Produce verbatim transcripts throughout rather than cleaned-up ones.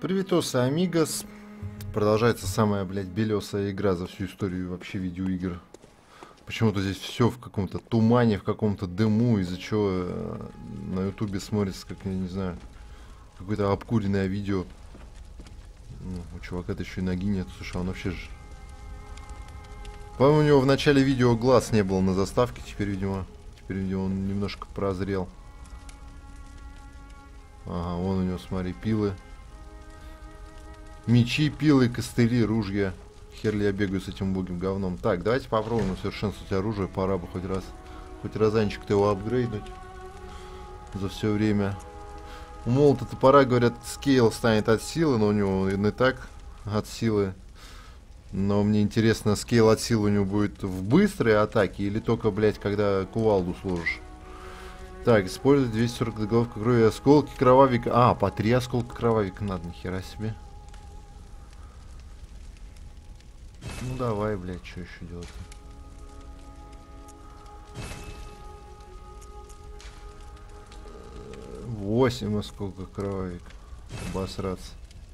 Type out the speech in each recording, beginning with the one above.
Привитосы, амигос. Продолжается самая, блядь, белесая игра за всю историю вообще видеоигр. Почему-то здесь все в каком-то тумане, в каком-то дыму, из-за чего э, на ютубе смотрится, как, я не знаю, какое-то обкуренное видео. Ну, у чувака-то еще и ноги нет. Слушай, он вообще же... По-моему, у него в начале видео глаз не было на заставке, теперь, видимо, теперь, видимо, он немножко прозрел. Ага, вон у него, смотри, пилы. Мечи, пилы, костыли, ружья. Хер ли я бегаю с этим убогим говном. Так, давайте попробуем усовершенствовать оружие. Пора бы хоть раз, хоть разанчик-то его апгрейднуть за все время. У молота топора, говорят, скейл станет от силы, но у него и не так от силы. Но мне интересно, скейл от силы у него будет в быстрой атаке или только, блядь, когда кувалду сложишь. Так, использовать двести сорок головка крови, осколки кровавика. А, по три осколка кровавика надо, нихера себе. Ну давай, блядь, что еще делать? Восемь осколков кровавика. Обосраться.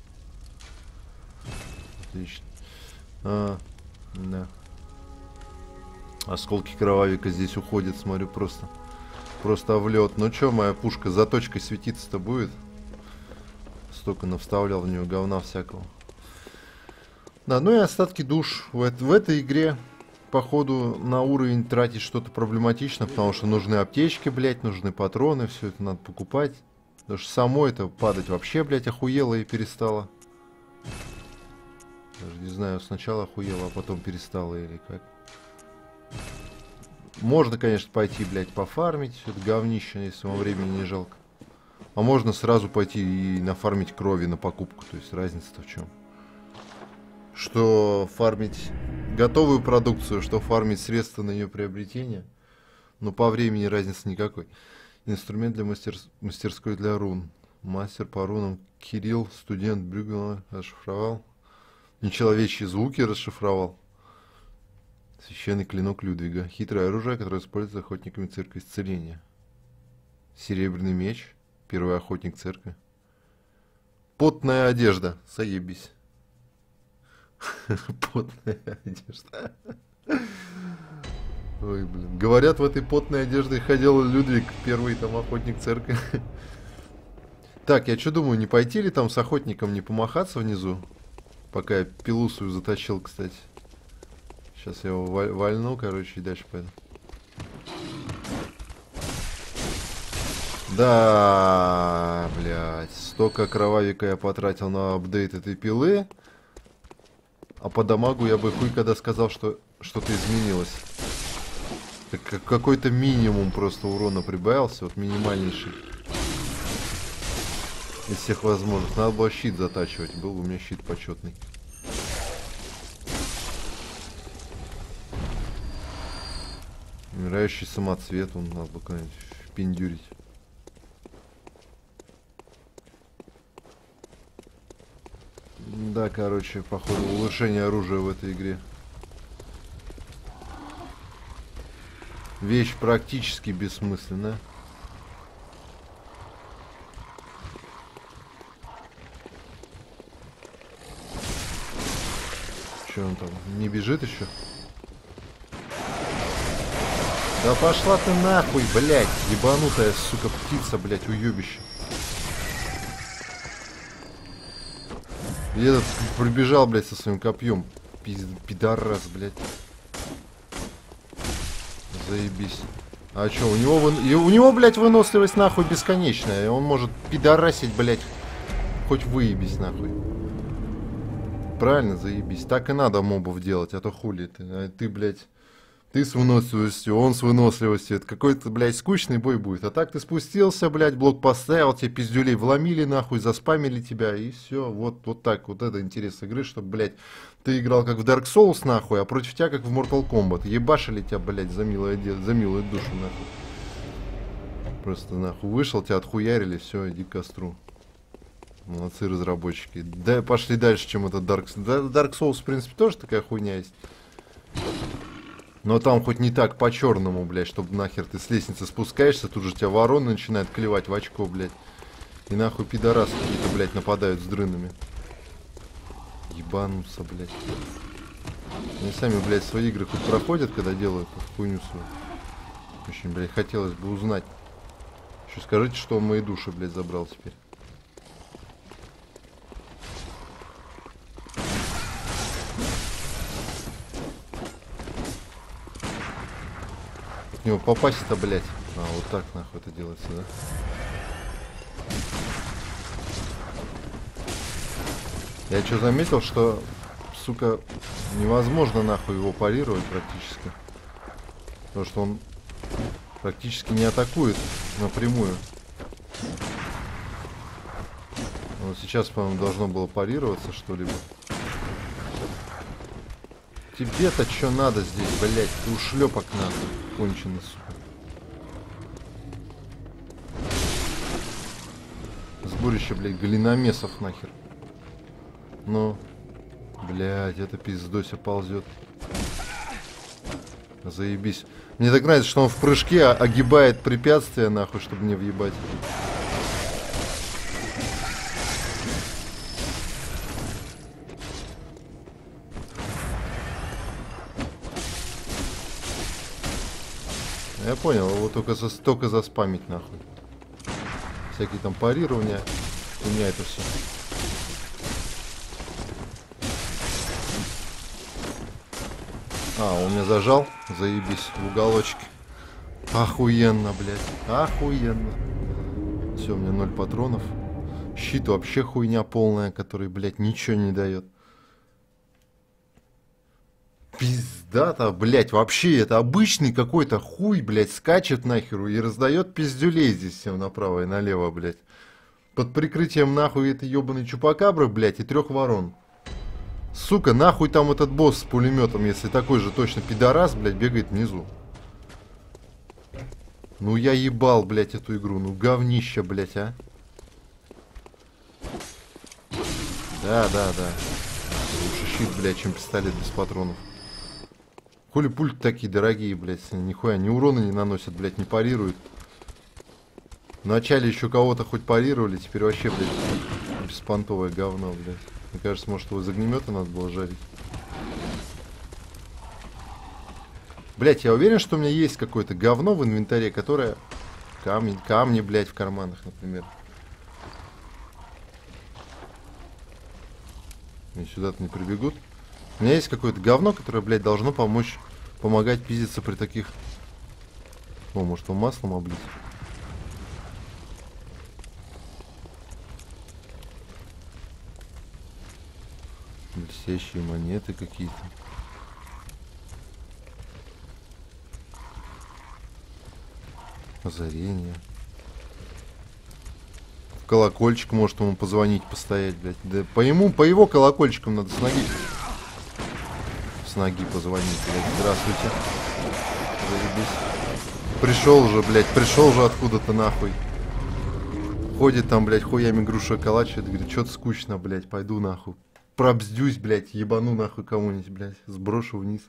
Отлично. А, да. Осколки кровавика здесь уходят, смотрю, просто. Просто в лед. Ну чё, моя пушка заточкой светиться-то будет? Столько навставлял в нее говна всякого. Да, ну и остатки душ. В, в этой игре, походу, на уровень тратить что-то проблематично, потому что нужны аптечки, блядь, нужны патроны, все это надо покупать. Потому что само это падать вообще, блядь, охуело и перестало. Даже не знаю, сначала охуело, а потом перестало или как. Можно, конечно, пойти, блядь, пофармить все это говнище, если вам времени не жалко. А можно сразу пойти и нафармить крови на покупку, то есть разница-то в чем? Что фармить готовую продукцию, что фармить средства на ее приобретение. Но по времени разницы никакой. Инструмент для мастер... мастерской для рун. Мастер по рунам Кирилл, студент Брюгела, расшифровал. Нечеловечьи звуки расшифровал. Священный клинок Людвига. Хитрое оружие, которое используется охотниками церкви исцеления. Серебряный меч. Первый охотник церкви. Потная одежда. Заебись. Потная одежда. Ой, блин. Говорят, в этой потной одежде ходил Людвиг, первый там охотник церкви. Так, я что думаю, не пойти ли там с охотником, не помахаться внизу? Пока я пилу свою затащил, кстати. Сейчас я его валь вальну, короче, и дальше пойду. Да, блядь. Столько кровавика я потратил на апдейт этой пилы. А по дамагу я бы хуй когда сказал, что что-то изменилось. Так какой-то минимум просто урона прибавился, вот минимальнейший. Из всех возможных. Надо было щит затачивать, был у меня щит почетный. Умирающий самоцвет, он надо бы как-нибудь впендюрить. Да, короче, походу, улучшение оружия в этой игре. Вещь практически бессмысленная. Че он там, не бежит еще? Да пошла ты нахуй, блядь, ебанутая, сука, птица, блядь, уебище. И этот пробежал, блядь, со своим копьем. Пиз... Пидорас, блядь. Заебись. А чё, у него, вы... И у него, блядь, выносливость нахуй бесконечная. Он может пидорасить, блядь, хоть выебись нахуй. Правильно, заебись. Так и надо мобов делать, а то хули ты. А ты, блядь, ты с выносливостью, он с выносливостью. Это какой-то, блядь, скучный бой будет. А так ты спустился, блядь, блок поставил, тебе пиздюлей вломили нахуй, заспамили тебя, и все. Вот, вот так, вот это интерес игры, чтобы, блядь, ты играл как в Dark Souls нахуй, а против тебя как в Mortal Kombat. Ебашили тебя, блядь, за милую, за милую душу нахуй. Просто нахуй вышел, тебя отхуярили, все, иди к костру. Молодцы разработчики. Да, пошли дальше, чем этот Dark Souls. Dark Souls, в принципе, тоже такая хуйня есть. Но там хоть не так по-черному, блядь, чтобы нахер ты с лестницы спускаешься, тут же тебя ворона начинает клевать в очко, блядь. И нахуй пидорасы какие-то, блядь, нападают с дрынами. Ебануться, блядь. Они сами, блядь, свои игры хоть проходят, когда делают эту хуйню свою. Очень, блядь, хотелось бы узнать. Еще скажите, что он мои души, блядь, забрал теперь. В него попасть-то, блядь. А, вот так, нахуй, это делается, да? Я что заметил, что, сука, невозможно, нахуй, его парировать практически. Потому что он практически не атакует напрямую. Вот сейчас, по-моему, должно было парироваться что-либо. Тебе-то что надо здесь, блядь? Ты ушлепок нахуй, конченый, сука. Сборище, блядь, глиномесов нахер. Ну, блядь, это пиздося ползет. Заебись. Мне так нравится, что он в прыжке огибает препятствия, нахуй, чтобы мне въебать. Я понял, его только, за, только заспамить, нахуй. Всякие там парирования. У меня это все. А, он меня зажал. Заебись, в уголочке. Охуенно, блядь. Охуенно. Все, у меня ноль патронов. Щит вообще хуйня полная, который, блядь, ничего не дает. Пизда-то, блядь, вообще это обычный какой-то хуй, блядь, скачет нахеру и раздает пиздюлей здесь всем направо и налево, блядь. Под прикрытием нахуй этой ебаной чупакабры, блядь, и трех ворон. Сука, нахуй там этот босс с пулеметом, если такой же точно пидорас, блядь, бегает внизу. Ну я ебал, блядь, эту игру, ну говнище, блядь, а. Да, да, да. Лучше щит, блядь, чем пистолет без патронов. Хули пульты такие дорогие, блядь, нихуя, ни урона не наносят, блядь, не парируют. Вначале еще кого-то хоть парировали, теперь вообще, блядь, беспонтовое говно, блядь. Мне кажется, может, его из огнемета надо было жарить. Блядь, я уверен, что у меня есть какое-то говно в инвентаре, которое... Камни, камни, блядь, в карманах, например. Мне сюда-то не прибегут. У меня есть какое-то говно, которое, блядь, должно помочь, помогать пиздиться при таких... О, может, его маслом облить? Блестящие монеты какие-то. Озарение. Колокольчик, может, ему позвонить, постоять, блядь. Да по ему, по его колокольчикам надо с ноги. С ноги позвонить, блядь. Здравствуйте. Заебись. Пришел же, блядь, пришел же откуда-то нахуй. Ходит там, блядь, хуями груша калачит. Говорит, что-то скучно, блядь, пойду нахуй. Пробздюсь, блядь, ебану нахуй кому-нибудь, блядь. Сброшу вниз.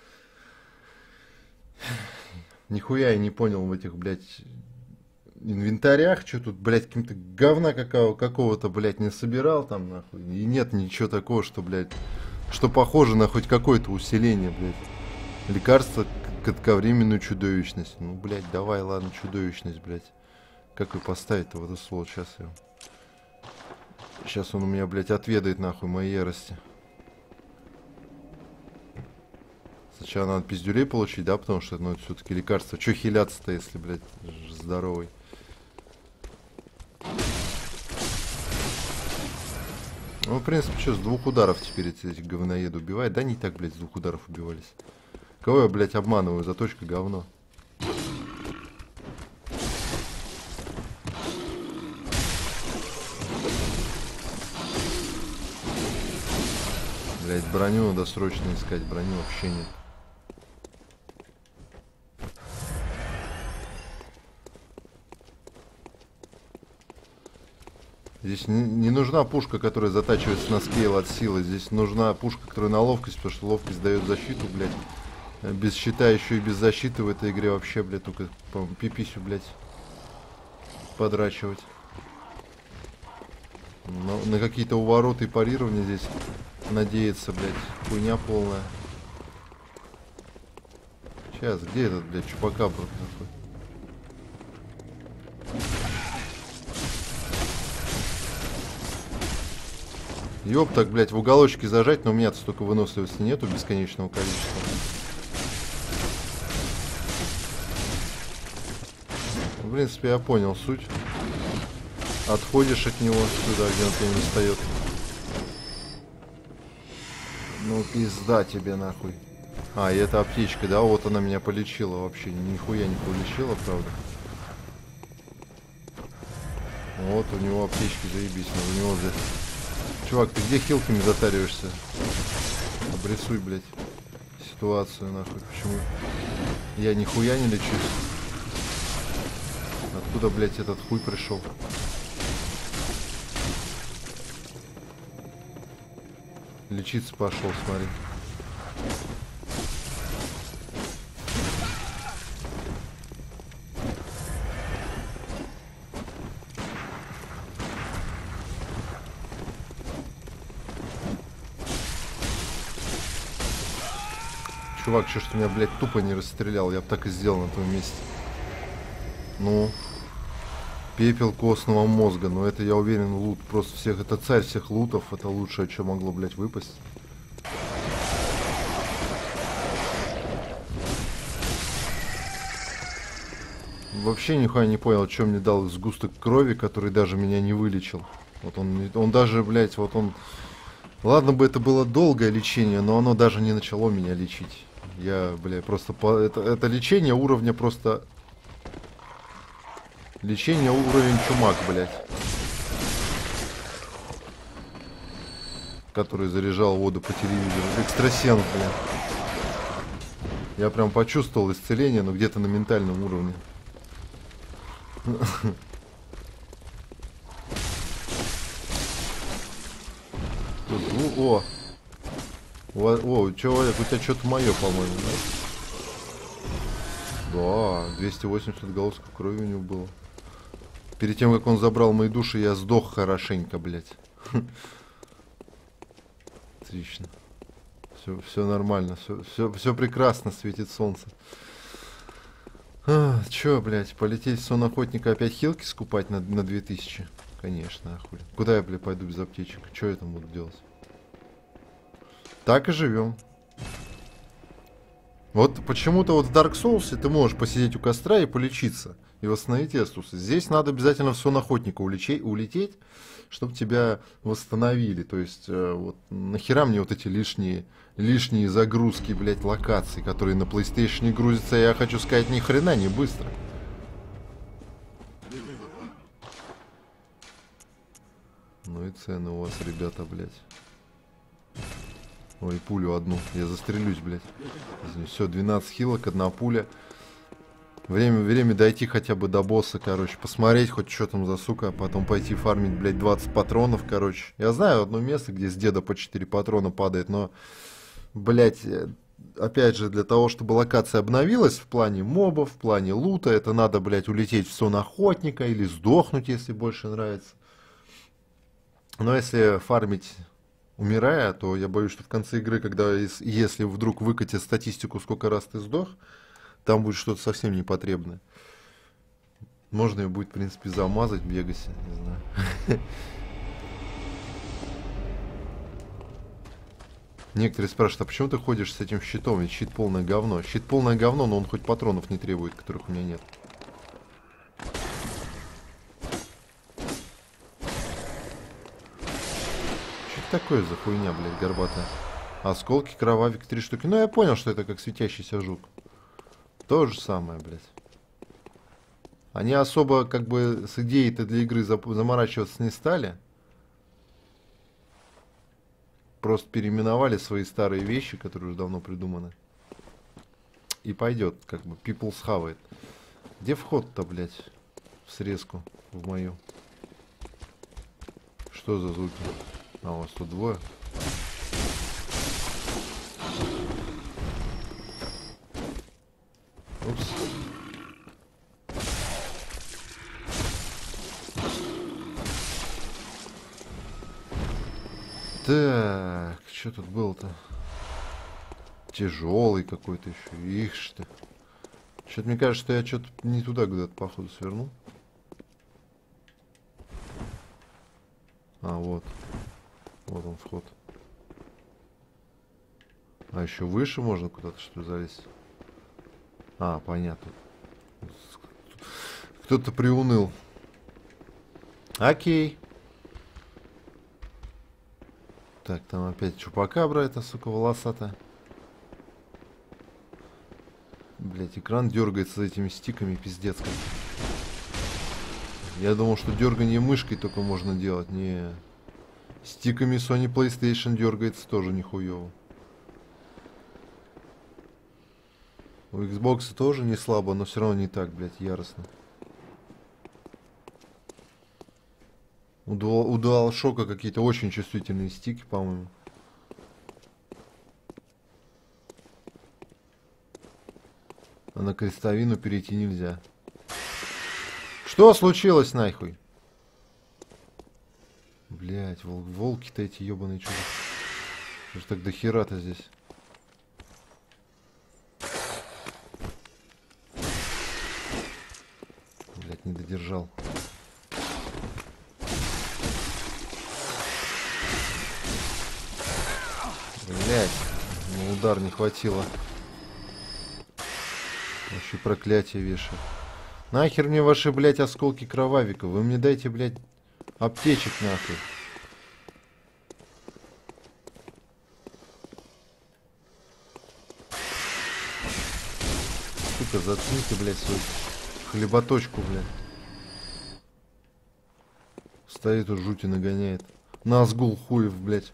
Нихуя я не понял в этих, блядь, инвентарях, что тут, блядь, каким-то говна какого- какого-то, блядь, не собирал там, нахуй. И нет ничего такого, что, блядь, что похоже на хоть какое-то усиление, блядь. Лекарство к кратковременную чудовищность. Ну, блядь, давай, ладно, чудовищность, блядь. Как ее поставить-то в это слово? Сейчас я... Сейчас он у меня, блядь, отведает, нахуй, моей ярости. Сначала надо пиздюлей получить, да, потому что, ну, это все-таки лекарство. Че хиляться-то, если, блядь, здоровый? Ну, в принципе, что, с двух ударов теперь эти, эти говноеды убивают? Да, не так, блядь, с двух ударов убивались. Кого я, блядь, обманываю? Заточка говно. Блядь, броню надо срочно искать, броню вообще нет. Здесь не, не нужна пушка, которая затачивается на скейл от силы. Здесь нужна пушка, которая на ловкость, потому что ловкость дает защиту, блядь. Без щита еще и без защиты в этой игре вообще, блядь, только, по-моему, пиписю, блядь, подрачивать. Но на какие-то увороты и парирования здесь надеяться, блядь, хуйня полная. Сейчас, где этот, блядь, чупакабра? Ёб так, блядь, в уголочке зажать, но у меня-то столько выносливости нету бесконечного количества. В принципе, я понял суть. Отходишь от него сюда, где он тебя не встает. Ну, пизда тебе, нахуй. А, и это аптечка, да? Вот она меня полечила вообще. Нихуя не полечила, правда. Вот, у него аптечки, заебись. Но у него, блядь... Чувак, ты где хилками затариваешься? Обрисуй, блядь, ситуацию, нахуй. Почему я нихуя не лечусь? Откуда, блядь, этот хуй пришел? Лечиться пошел, смотри. Чувак, что ж ты меня, блядь, тупо не расстрелял? Я бы так и сделал на твоем месте. Ну, пепел костного мозга. Но это, я уверен, лут просто всех. Это царь всех лутов. Это лучшее, что могло, блядь, выпасть. Вообще нихуя не понял, что мне дал сгусток крови, который даже меня не вылечил. Вот он, он даже, блядь, вот он... Ладно бы это было долгое лечение, но оно даже не начало меня лечить. Я, бля, просто... По... Это, это лечение уровня просто... Лечение уровень чумак, блядь. Который заряжал воду по телевизору. Экстрасенс, блядь. Я прям почувствовал исцеление, но где-то на ментальном уровне. О, о, о, человек, у тебя что-то мое, по-моему, да? Да, двести восемьдесят голосов крови у него было. Перед тем, как он забрал мои души, я сдох хорошенько, блядь. Отлично. Все, все нормально, все, все, все прекрасно, светит солнце. А, чё, блядь, полететь в сон охотника опять хилки скупать на, на две тысячи? Конечно, охуй. Куда я, блядь, пойду без аптечек? Чё я там буду делать? Так и живем. Вот почему-то вот в Dark Souls ты можешь посидеть у костра и полечиться. И восстановить эстусы. Здесь надо обязательно в сон охотника улететь, улететь, чтобы тебя восстановили. То есть, э, вот нахера мне вот эти лишние, лишние загрузки, блядь, локаций, которые на PlayStation не грузятся, я хочу сказать, ни хрена не быстро. Ну и цены у вас, ребята, блядь. Ой, пулю одну. Я застрелюсь, блядь. Все, двенадцать хилок, одна пуля. Время, время дойти хотя бы до босса, короче. Посмотреть хоть что там за сука, а потом пойти фармить, блядь, двадцать патронов, короче. Я знаю одно место, где с деда по четыре патрона падает, но, блядь, опять же, для того, чтобы локация обновилась в плане мобов, в плане лута, это надо, блядь, улететь в сон охотника или сдохнуть, если больше нравится. Но если фармить умирая, то я боюсь, что в конце игры, когда, если вдруг выкатит статистику, сколько раз ты сдох, там будет что-то совсем непотребное. Можно ее будет, в принципе, замазать в Вегасе, не знаю. Некоторые спрашивают, а почему ты ходишь с этим щитом? Ведь щит полное говно. Щит полное говно, но он хоть патронов не требует, которых у меня нет. Что такое за хуйня, блядь, горбатая? Осколки, кровавик, три штуки. Ну, я понял, что это как светящийся жук. То же самое, блядь. Они особо, как бы, с идеей-то для игры заморачиваться не стали. Просто переименовали свои старые вещи, которые уже давно придуманы. И пойдет, как бы, people схавает. Где вход-то, блядь, в срезку, в мою? Что за звуки? А, у вас тут двое. Упс. Так, что тут было-то? Тяжелый какой-то еще. Их что. Что-то мне кажется, что я что-то не туда куда-то, походу, свернул. А, вот. Вот он вход. А еще выше можно куда-то, что ли, залезть? А, понятно. Кто-то приуныл. Окей. Так, там опять чупакабра, эта, сука, волосатая. Блять, экран дергается этими стиками, пиздец как. Я думал, что дергание мышкой только можно делать. Не, стиками Sony PlayStation дергается тоже нихуево. У Xbox тоже не слабо, но все равно не так, блять, яростно. У, Dual, у DualShock какие-то очень чувствительные стики, по-моему. А на крестовину перейти нельзя. Что случилось нахуй? Блять, вол волки-то эти ебаные чудо. Что ж так до хера-то здесь? Блять, не додержал. Блять, на удар не хватило. Еще проклятие вешает. Нахер мне ваши, блять, осколки кровавика? Вы мне дайте, блять, аптечек нахуй. Сука, заткните, блять, свою хлеботочку, блять. Стоит тут, жути нагоняет. Назгул хуев, блять.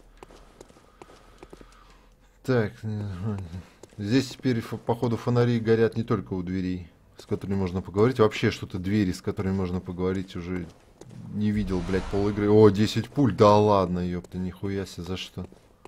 Так, здесь теперь, походу, фонари горят не только у дверей, с которыми можно поговорить. Вообще, что-то двери, с которыми можно поговорить, уже не видел, блядь, пол игры. О, десять пуль, да ладно, ёпта, нихуя себе, за что?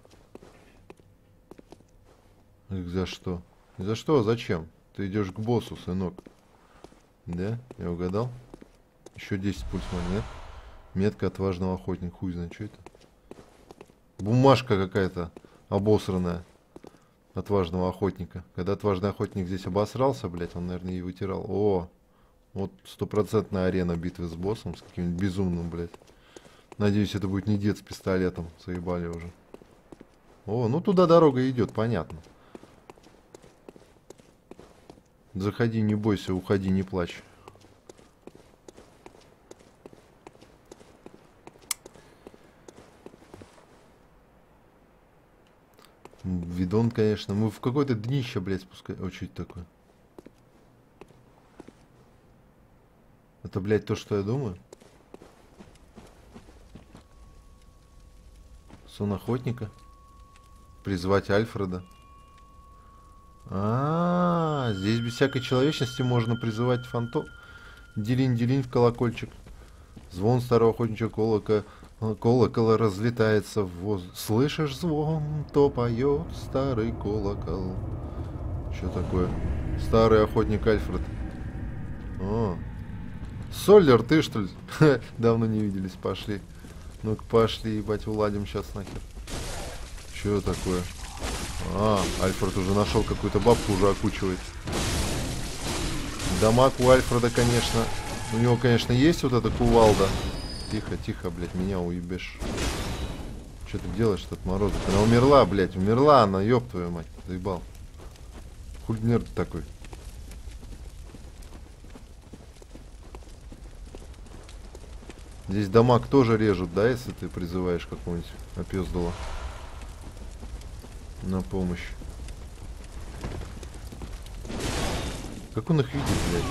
За что? За что, зачем? Ты идешь к боссу, сынок. Да? Я угадал? Еще десять пуль, смотри, нет? Метка отважного охотника, хуй знает, что это? Бумажка какая-то обосранная. Отважного охотника. Когда отважный охотник здесь обосрался, блять, он, наверное, и вытирал. О, вот стопроцентная арена битвы с боссом, с каким-нибудь безумным, блять. Надеюсь, это будет не дед с пистолетом. Заебали уже. О, ну туда дорога идет, понятно. Заходи, не бойся, уходи, не плачь. Видон, конечно. Мы в какое-то днище, блядь, спускаем. О, что это такое? Это, блядь, то, что я думаю? Сон охотника. Призвать Альфреда. А, -а, а, здесь без всякой человечности можно призывать фантом. Делин-делин в колокольчик. Звон старого охотничьего колока. Колокол разлетается в воздух. Слышишь звон, то поет старый колокол. Что такое? Старый охотник Альфред. О. Соллер, ты что ли? Давно не виделись, пошли. Ну-ка пошли, ебать, уладим сейчас нахер. Что такое? А, Альфред уже нашел какую-то бабку, уже окучивает. Дамаг у Альфреда, конечно. У него, конечно, есть вот эта кувалда. Тихо, тихо, блядь, меня уебешь. Что ты делаешь, этот мороз? Она умерла, блядь, умерла она, ёб твою мать, заебал. Хуй нерд такой. Здесь дамаг тоже режут, да, если ты призываешь какого-нибудь опёздала на помощь. Как он их видит, блядь?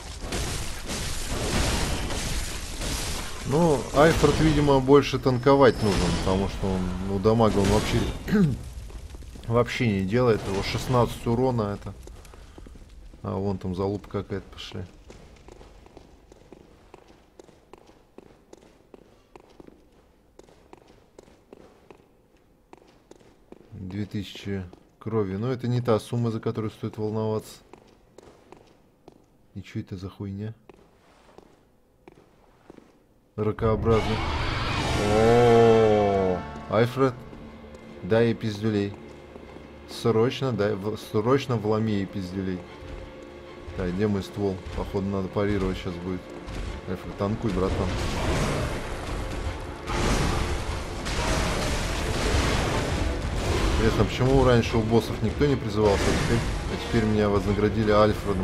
Ну, Альфред, видимо, больше танковать нужен, потому что он, ну, дамага он вообще вообще не делает. Его шестнадцать урона это. А вон там залупа какая-то, пошли. две тысячи крови. Но это не та сумма, за которую стоит волноваться. И что это за хуйня? Ракообразный. О, Альфред, Дай ей пиздюлей. Срочно, дай, в, срочно вломи ей пиздюлей. Так, где мой ствол? Походу надо парировать сейчас будет. Альфред, танкуй, братан. Интересно, почему раньше у боссов никто не призывался, а теперь, а теперь меня вознаградили Альфредом?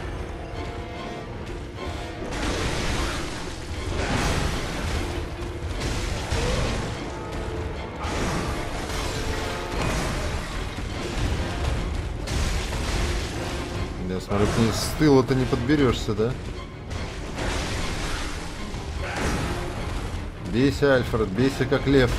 Я смотрю, к ней с тыла-то не подберешься, да? Бейся, Альфред, бейся как лев.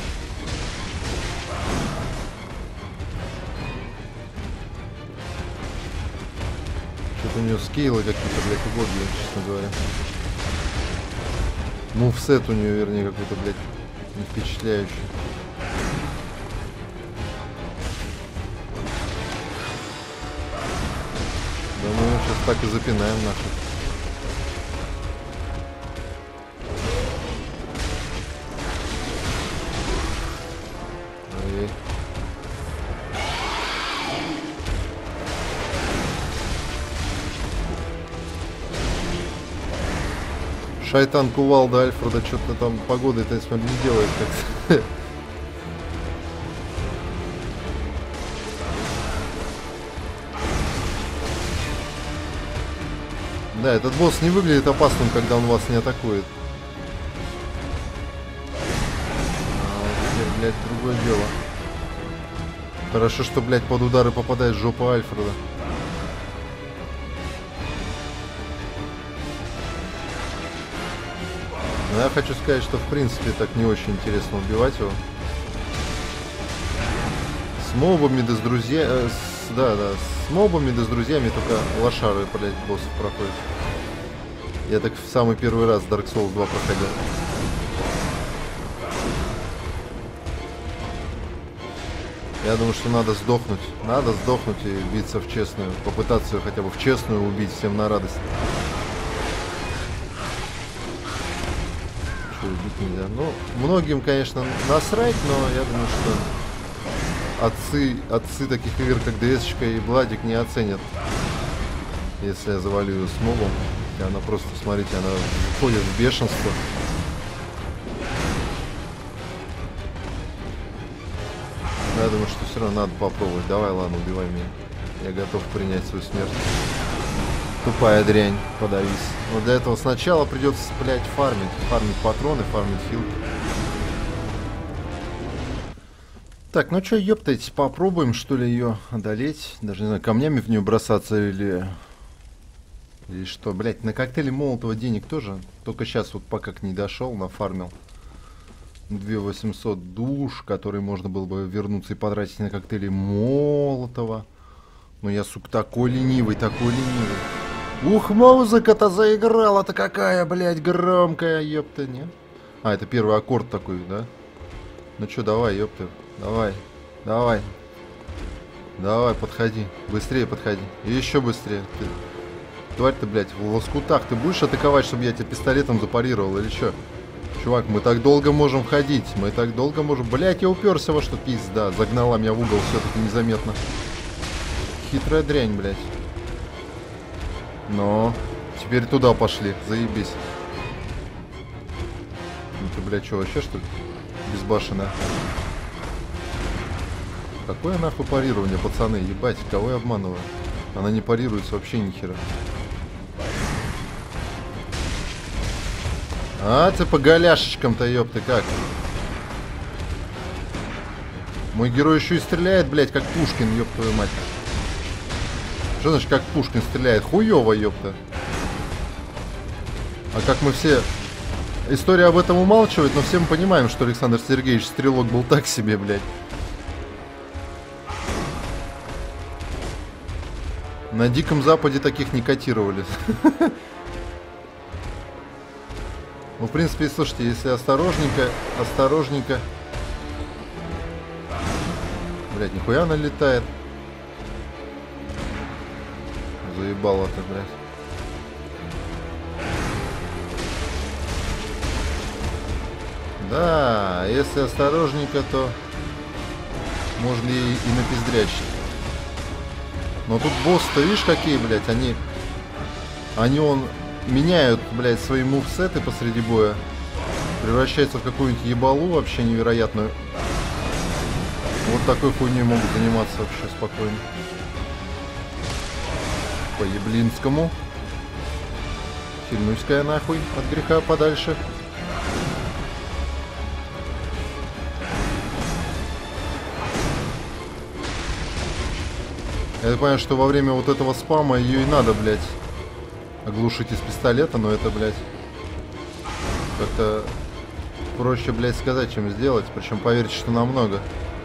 Что-то у нее скейлы какие-то, блядь, убогие, честно говоря. Мувсет у нее, вернее, какой-то, блядь, не впечатляющий. Да мы его сейчас так и запинаем нахуй. Ой. Шайтан кувалда Альфреда что-то там погодой-то, я смотрю, не делает как-то. Да, этот босс не выглядит опасным, когда он вас не атакует. А теперь, блядь, другое дело. Хорошо, что, блядь, под удары попадает жопа Альфреда. Но я хочу сказать, что в принципе так не очень интересно убивать его. С мобами да с друзьями... Э, с, да, да, с мобами да с друзьями только лошары, блядь, боссов проходят. Я так в самый первый раз Dark Souls два проходил. Я думаю, что надо сдохнуть. Надо сдохнуть и биться в честную. Попытаться ее хотя бы в честную убить всем на радость. Что, убить нельзя? Ну, многим, конечно, насрать, но я думаю, что отцы, отцы таких игр, как ди эс-очка и Владик, не оценят, если я завалю ее с мобом. И она просто, смотрите, она входит в бешенство. Я думаю, что все равно надо попробовать. Давай, ладно, убивай меня. Я готов принять свою смерть. Тупая дрянь, подавись. Но для этого сначала придется, блядь, фармить. Фармить патроны, фармить хил. Так, ну что, ёптать, попробуем, что ли, ее одолеть. Даже не знаю, камнями в нее бросаться или... Или что, блядь, на коктейле Молотова денег тоже. Только сейчас вот пока к ней дошел, нафармил. две тысячи восемьсот душ, которые можно было бы вернуться и потратить на коктейли Молотова. Но я, сука, такой ленивый, такой ленивый. Ух, музыка-то заиграла-то какая, блядь, громкая, ёпта, не? А, это первый аккорд такой, да? Ну чё, давай, ёпта, давай, давай. Давай, подходи, быстрее подходи. И еще быстрее. Ты, тварь ты, блядь, в лоскутах. Ты будешь атаковать, чтобы я тебя пистолетом запарировал или чё? Чувак, мы так долго можем ходить, мы так долго можем... Блять, я уперся во что, пизда, загнала меня в угол все-таки незаметно. Хитрая дрянь, блять. Но теперь туда пошли, заебись. Ну ты, блядь, что, вообще, что ли? Безбашенная. Какое нахуй парирование, пацаны, ебать, кого я обманываю? Она не парируется вообще ни хера. А, ты по голяшечкам-то, ёпты, как? Мой герой еще и стреляет, блядь, как Пушкин, ёб твою мать. Что значит, как Пушкин стреляет? Хуёво, ёпта. А как мы все... История об этом умалчивает, но все мы понимаем, что Александр Сергеевич Стрелок был так себе, блядь. На Диком Западе таких не котировали. Ну, в принципе, слушайте, если осторожненько, осторожненько... Блядь, нихуя она летает. Заебало-то, блядь. Да, если осторожненько, то... Можно и, и напиздрячить. Но тут боссы-то, видишь, какие, блядь, они... Они, он, меняют, блядь, свои мувсеты посреди боя. Превращаются в какую-нибудь ебалу вообще невероятную. Вот такой хуйней могут заниматься вообще спокойно. По еблинскому. Хильнусь-ка я нахуй от греха подальше. Я так понимаю, что во время вот этого спама ее и надо, блядь, оглушить из пистолета, но это, блядь, как-то проще, блядь, сказать, чем сделать. Причем поверьте, что намного.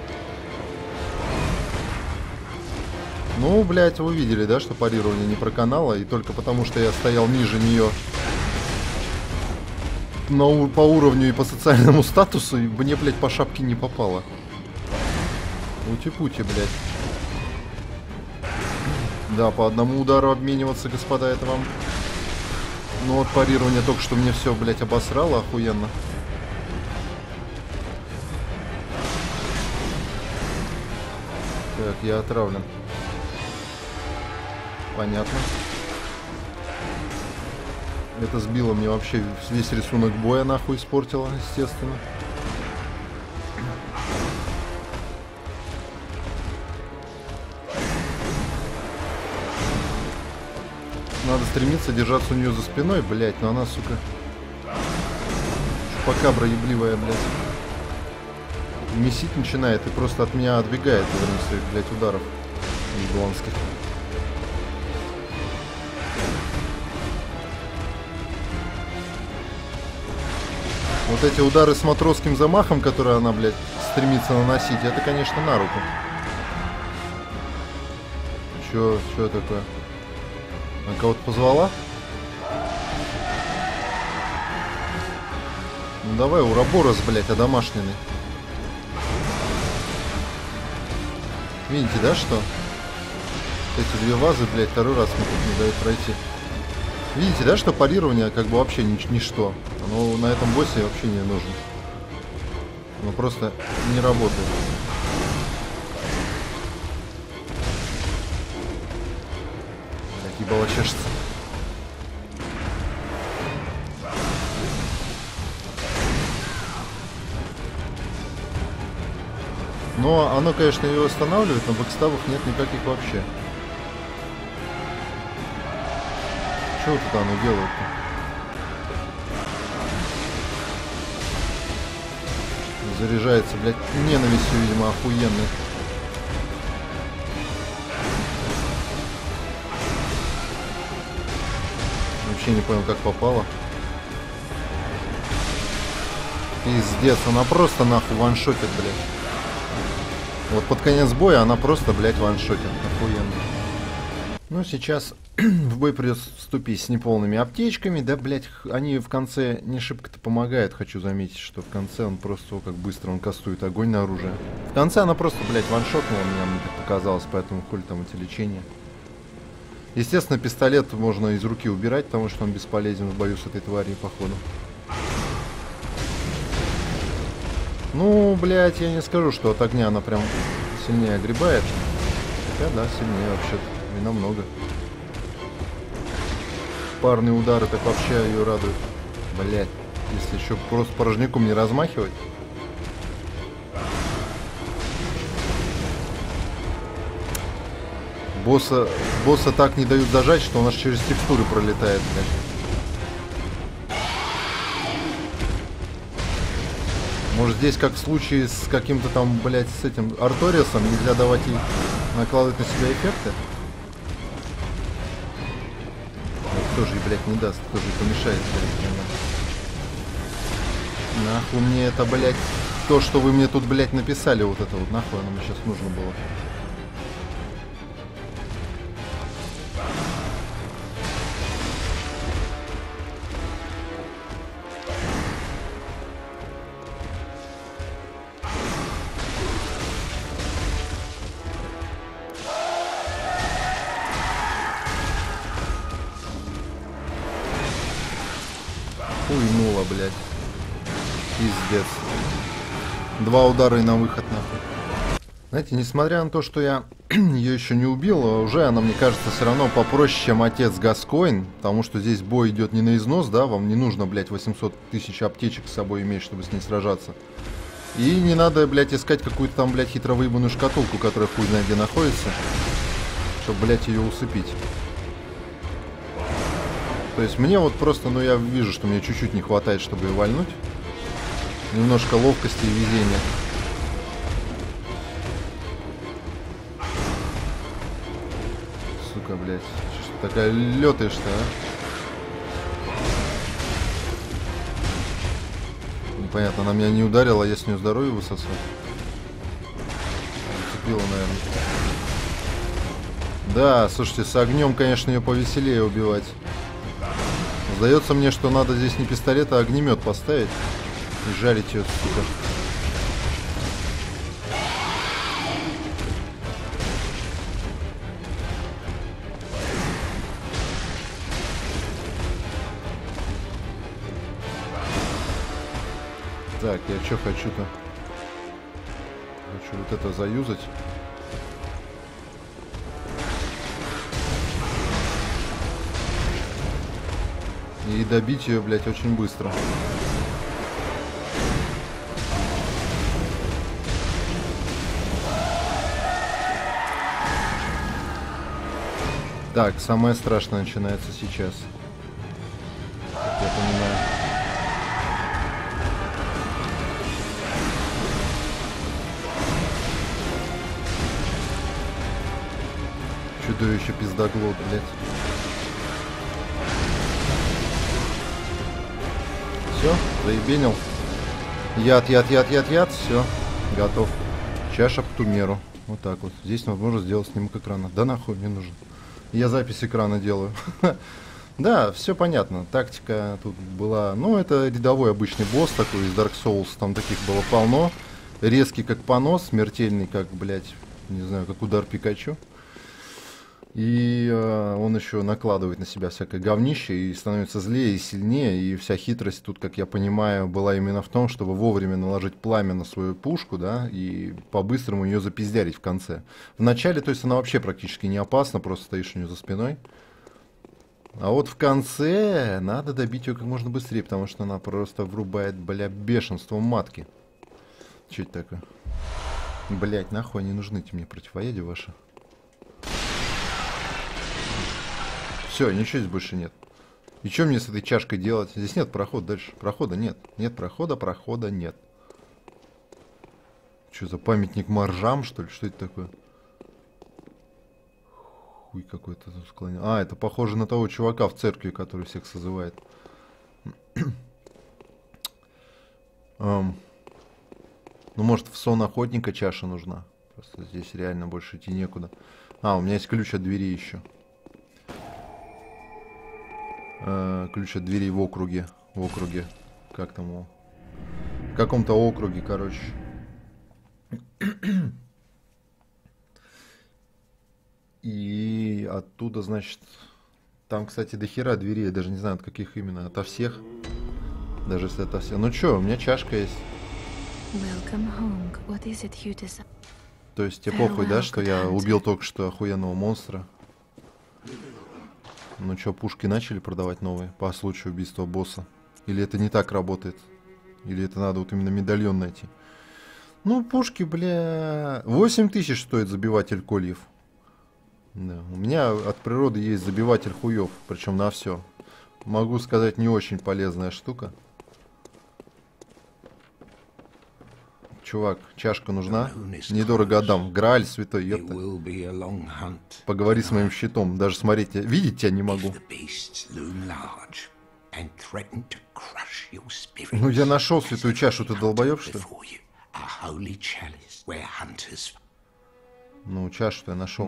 Ну, блядь, вы видели, да, что парирование не проканало, и только потому, что я стоял ниже нее на, по уровню и по социальному статусу, и мне, блядь, по шапке не попало. Ути-пути, блядь. Да, по одному удару обмениваться, господа, это вам. Ну вот парирование только что мне все, блядь, обосрало охуенно. Так, я отравлен. Понятно. Это сбило мне вообще весь рисунок боя, нахуй испортило, естественно. Надо стремиться держаться у нее за спиной, блядь, но она, сука, чупакабра ебливая, блядь. Месить начинает и просто от меня отбегает во время своих, блядь, ударов ебланских. Вот эти удары с матросским замахом, которые она, блядь, стремится наносить, это, конечно, на руку. Чё, чё такое? Она кого-то позвала? Ну давай, Ураборос, блядь, одомашненный. Видите, да, что? Эти две вазы, блядь, второй раз мне тут не дают пройти. Видите, да, что парирование как бы вообще нич ничто. Оно на этом боссе вообще не нужно. Оно просто не работает. Ебало чешется. Но оно, конечно, ее останавливает, но бэкстабов нет никаких вообще. Чего тут оно делает-то? Заряжается, блядь, ненавистью, видимо, охуенной. Вообще не понял, как попало. Пиздец, она просто нахуй ваншотит, блядь. Вот под конец боя она просто, блядь, ваншотит. Охуенно. Ну, сейчас в бой придется вступить с неполными аптечками. Да, блядь, они в конце не шибко-то помогают. Хочу заметить, что в конце он просто, как быстро он кастует огонь на оружие. В конце она просто, блядь, ваншотнула меня, мне так показалось. Поэтому хули там эти лечения. Естественно, пистолет можно из руки убирать, потому что он бесполезен в бою с этой тварью, походу. Ну, блядь, я не скажу, что от огня она прям сильнее огребает. Хотя, да, сильнее вообще-то. И намного. Парные удары так вообще ее радуют. Блядь, если еще просто порожняком не размахивать. Босса, босса так не дают зажать, что он аж через текстуры пролетает, блядь. Может, здесь, как в случае с каким-то там, блядь, с этим Арториасом, нельзя давать ей накладывать на себя эффекты? Это тоже, блядь, не даст, тоже помешает, блядь. Нахуй мне это, блядь, то, что вы мне тут, блядь, написали, вот это вот, нахуй оно мне сейчас нужно было. Хуйнула, блядь. Пиздец. Два удара и на выход, нахуй. Знаете, несмотря на то, что я ее еще не убил, уже она, мне кажется, все равно попроще, чем отец Гаскоин, потому что здесь бой идет не на износ, да, вам не нужно, блядь, восемьсот тысяч аптечек с собой иметь, чтобы с ней сражаться. И не надо, блядь, искать какую-то там, блядь, хитро выебанную шкатулку, которая хуй знает где находится, чтобы, блядь, ее усыпить. То есть мне вот просто, ну я вижу, что мне чуть-чуть не хватает, чтобы ее вальнуть. Немножко ловкости и везения. Сука, блядь. Что такая лётаешь-то, а? Непонятно, она меня не ударила, а я с нее здоровье высосал. Зацепила, наверное. Да, слушайте, с огнем, конечно, ее повеселее убивать. Сдается мне, что надо здесь не пистолет, а огнемет поставить. И жарить ее, сука. Так, я что хочу-то? Хочу вот это заюзать. И добить ее, блядь, очень быстро. Так, самое страшное начинается сейчас. Как я понимаю. Чудовище пиздоглот, блядь. Все, заебенил. Яд, яд, яд, яд, яд. Все, готов. Чаша по тумеру. Вот так вот. Здесь возможно сделать снимок экрана. Да нахуй мне нужен. Я запись экрана делаю. Да, все понятно. Тактика тут была... Ну, это рядовой обычный босс такой из Dark Souls. Там таких было полно. Резкий как понос, смертельный как, блядь, не знаю, как удар Пикачу. И э, он еще накладывает на себя всякое говнище и становится злее и сильнее. И вся хитрость тут, как я понимаю, была именно в том, чтобы вовремя наложить пламя на свою пушку, да, и по-быстрому ее запиздярить в конце. В начале, то есть она вообще практически не опасна, просто стоишь у нее за спиной. А вот в конце надо добить ее как можно быстрее, потому что она просто врубает, бля, бешенство матки. Че это такое? Блять, нахуй они нужны эти мне противоядия ваши. Все, ничего здесь больше нет. И что мне с этой чашкой делать? Здесь нет прохода дальше. Прохода нет. Нет прохода, прохода нет. Что за памятник моржам, что ли? Что это такое? Хуй какой-то тут склонил. А, это похоже на того чувака в церкви, который всех созывает. um, ну, может, в сон охотника чаша нужна. Просто здесь реально больше идти некуда. А, у меня есть ключ от двери еще. Ключ от дверей в округе. В округе. Как там его? В каком-то округе, короче. И оттуда, значит... Там, кстати, до хера дверей. Я даже не знаю, от каких именно. Ото всех. Даже если это все. Ну чё, у меня чашка есть. То есть тебе похуй, да, что я убил только что охуенного монстра? Ну что, пушки начали продавать новые по случаю убийства босса? Или это не так работает? Или это надо вот именно медальон найти? Ну, пушки, бля... восемь тысяч стоит забиватель кольев. Да. У меня от природы есть забиватель хуев, причем на все. Могу сказать, не очень полезная штука. Чувак, чашка нужна? Недорого отдам. Грааль святой, ёпта. Поговори с моим щитом. Даже смотреть, видеть тебя не могу. Ну я нашел святую чашу, ты долбоёб, что ли? Ну, чашу я нашел.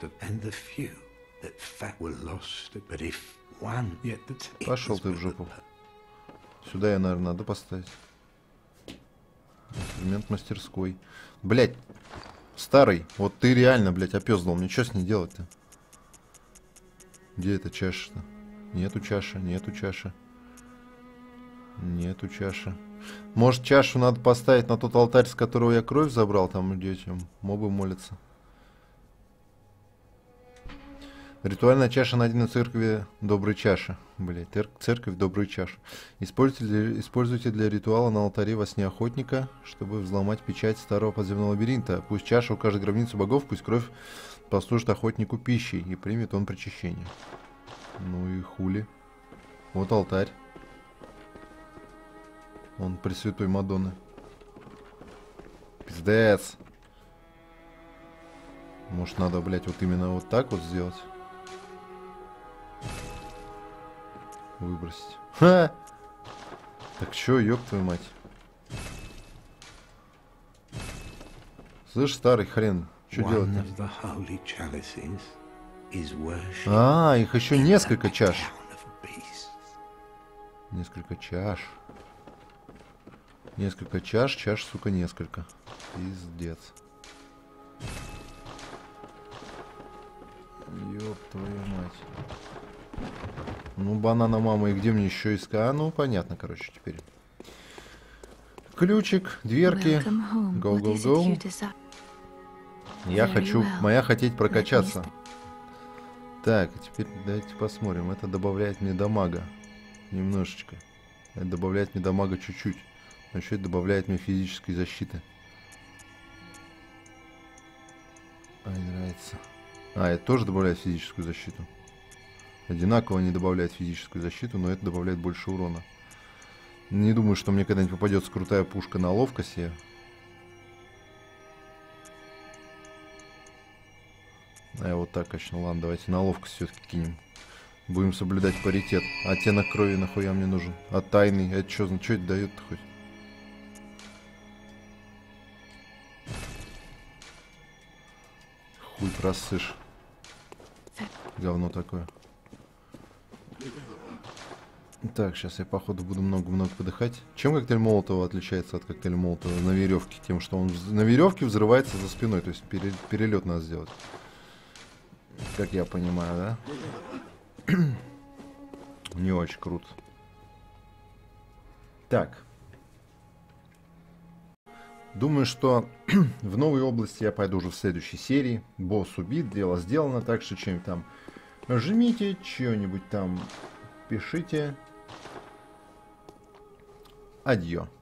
Пошел ты в жопу. Сюда я, наверное, надо поставить. Инструмент мастерской. Блять, старый. Вот ты реально, блять, опёздал. Мне что с ней делать-то? Где эта чаша-то? Нету чаши, нету чаши. Нету чаши. Может, чашу надо поставить на тот алтарь, с которого я кровь забрал, там где эти мобы молятся. Ритуальная чаша найдена в церкви доброй чаши. Блять, церковь доброй чаши. Используйте для, используйте для ритуала на алтаре во сне охотника, чтобы взломать печать старого подземного лабиринта. Пусть чаша укажет гробницу богов, пусть кровь послужит охотнику пищей, и примет он причащение. Ну и хули. Вот алтарь. Он Пресвятой Мадонны. Пиздец. Может, надо, блять, вот именно вот так вот сделать? Выбросить. Ха! Так чё, ёб твою мать. Слышь, старый хрен, что делать? А, их еще несколько чаш. Несколько чаш. Несколько чаш, чаш, сука, несколько. Пиздец. Ёб твою мать. Ну, банана мама, и где мне еще искать? А, ну, понятно, короче, теперь. Ключик, дверки. Go-go-go. Я хочу, моя хотеть прокачаться. Так, теперь давайте посмотрим. Это добавляет мне дамага. Немножечко. Это добавляет мне дамага чуть-чуть. Но еще это добавляет мне физической защиты. Ай, нравится. А, это тоже добавляет физическую защиту. Одинаково не добавляет физическую защиту, но это добавляет больше урона. Не думаю, что мне когда-нибудь попадется крутая пушка на ловкости. А я вот так качну. Ладно, давайте на ловкость все-таки кинем. Будем соблюдать паритет. Оттенок крови нахуя мне нужен? А тайный? Это что, что это дает-то хоть? Хуй просышь. Говно такое. Так, сейчас я походу буду много-много подыхать. Чем коктейль Молотова отличается от коктейля Молотова на веревке? Тем, что он на веревке взрывается за спиной. То есть пере перелет надо сделать. Как я понимаю, да? Не очень круто. Так. Думаю, что в новой области я пойду уже в следующей серии. Босс убит, дело сделано. Так что чем там жмите, что-нибудь там пишите. Адьё.